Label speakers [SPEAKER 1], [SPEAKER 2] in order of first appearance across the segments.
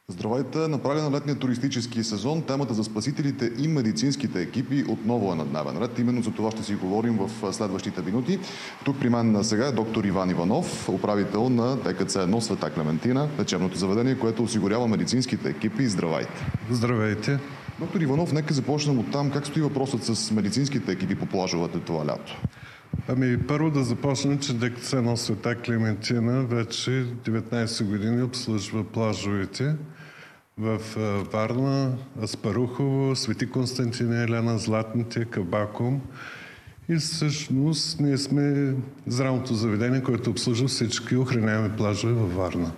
[SPEAKER 1] Здравейте! На прага на летния туристически сезон темата за спасителите и медицинските екипи отново е на дневен ред. Именно за това ще си говорим в следващите минути. Тук при мен сега е доктор Иван Иванов, управител на ДКЦ-1 Света Клементина, лечебното заведение, което осигурява медицинските екипи. Здравейте!
[SPEAKER 2] Здравейте!
[SPEAKER 1] Доктор Иванов, нека започнем от там. Как стои въпросът с медицинските екипи по плажовете това лято?
[SPEAKER 2] Първо да започнем, че ДКЦ-1 Света Клементина вече 19 години обслужва плажовете в Варна, Аспарухово, Свети Константин и Елена, Златните, Кабакум. И всъщност ние сме здравното заведение, което обслужва всички охраняеми плажове във Варна.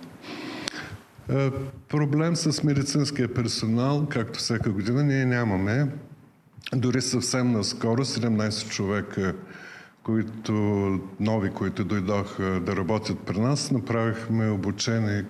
[SPEAKER 2] Проблем с медицинския персонал, както всяка година, ние нямаме. Дори съвсем наскоро 17 човека, които дойдоха да работят при нас, направихме обучение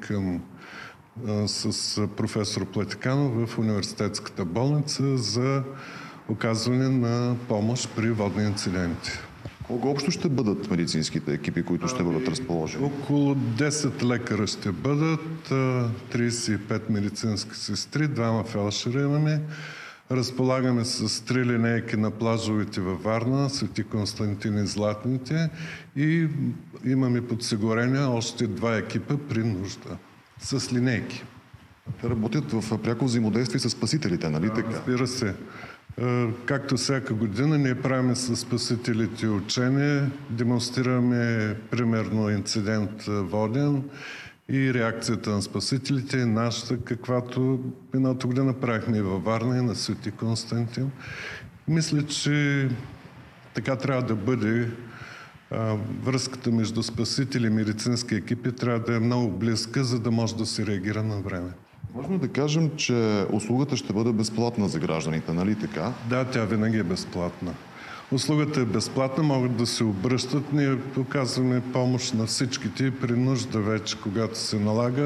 [SPEAKER 2] с професор Платиканов в университетската болница за оказване на помощ при водни инциденти.
[SPEAKER 1] Колко общо ще бъдат медицинските екипи, които ще бъдат разположени?
[SPEAKER 2] Около 10 лекара ще бъдат, 35 медицински сестри, 2 фелшери имаме. Разполагаме с 3 линейки на плажовете във Варна, Свети Константин и Златните, и имаме подсигурение още 2 екипа при нужда с линейки.
[SPEAKER 1] Те работят в пряко взаимодействие с спасителите, нали така?
[SPEAKER 2] Разбира се. Както всяка година, ние правим с спасителите учения, демонстрираме примерно инцидент воден и реакцията на спасителите е нашата, каквато миналата година правихме и във Варна, и на Свети Константин. Мисля, че така трябва да бъде. Връзката между спасители и медицински екипи трябва да е много близка, за да може да се реагира на време.
[SPEAKER 1] Важно е да кажем, че услугата ще бъде безплатна за гражданите, нали така?
[SPEAKER 2] Да, тя винаги е безплатна. Услугата е безплатна, могат да се обръщат. Ние оказваме помощ на всичките при нужда вече, когато се налага.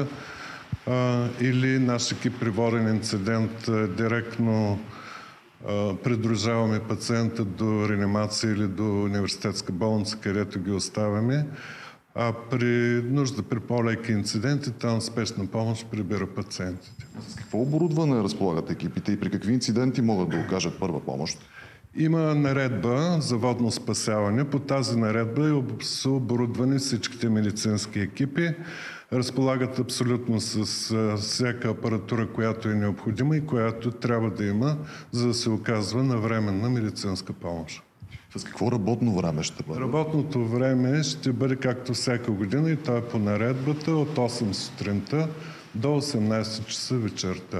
[SPEAKER 2] Или наш екип при воден инцидент директно придружаваме пациента до реанимация или до университетска болница, където ги оставяме. А при нужда, при по-леки инциденти, там спешна помощ прибира пациентите.
[SPEAKER 1] С какво оборудване разполагат екипите и при какви инциденти могат да окажат първа помощ?
[SPEAKER 2] Има наредба за водно спасяване. По тази наредба са оборудвани всичките медицински екипи. Разполагат абсолютно с всяка апаратура, която е необходима и която трябва да има, за да се оказва навременна медицинска помощ.
[SPEAKER 1] С какво работно време ще бъде?
[SPEAKER 2] Работното време ще бъде както всяка година и то е по наредбата от 8 сутринта до 18 часа вечерта.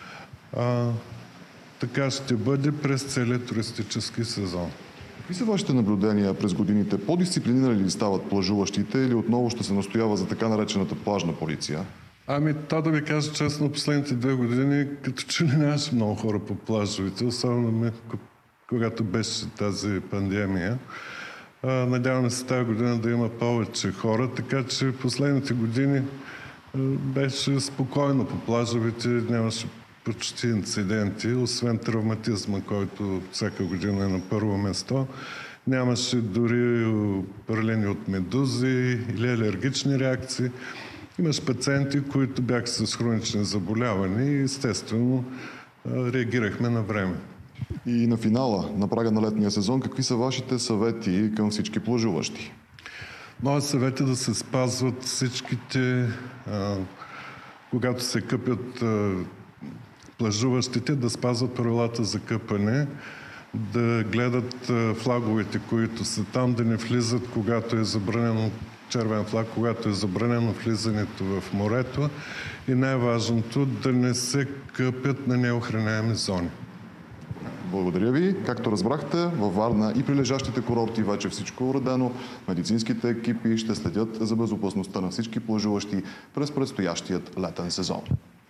[SPEAKER 2] Така ще бъде през целия туристически сезон.
[SPEAKER 1] Какви са вашите наблюдения през годините? По-дисциплинирани ли стават плажуващите или отново ще се настоява за така наречената плажна полиция?
[SPEAKER 2] То да ви кажа честно, последните 2 години като че ли нямаше много хора по плажовете, особено когато беше тази пандемия. Надяваме се тази година да има повече хора, така че в последните години беше спокойно по плажовете, нямаше почти инциденти, освен травматизма, който всяка година е на първо место. Нямаше дори паралени от медузи или алергични реакции. Имаш пациенти, които бяха с хронични заболявания и естествено реагирахме на време.
[SPEAKER 1] И на финала, на прага на летния сезон, какви са вашите съвети към всички плажуващи?
[SPEAKER 2] Моят съвет е да се спазват всичките, когато се къпят плажуващите, да спазват правилата за къпане, да гледат флаговете, които са там, да не влизат, когато е забранено червен флаг, когато е забранено влизането в морето и най-важното да не се къпят на неохраняеми зони.
[SPEAKER 1] Благодаря ви. Както разбрахте, във Варна и прилежащите курорти вече всичко е уредено. Медицинските екипи ще следят за безопасността на всички плажуващи през предстоящият летен сезон.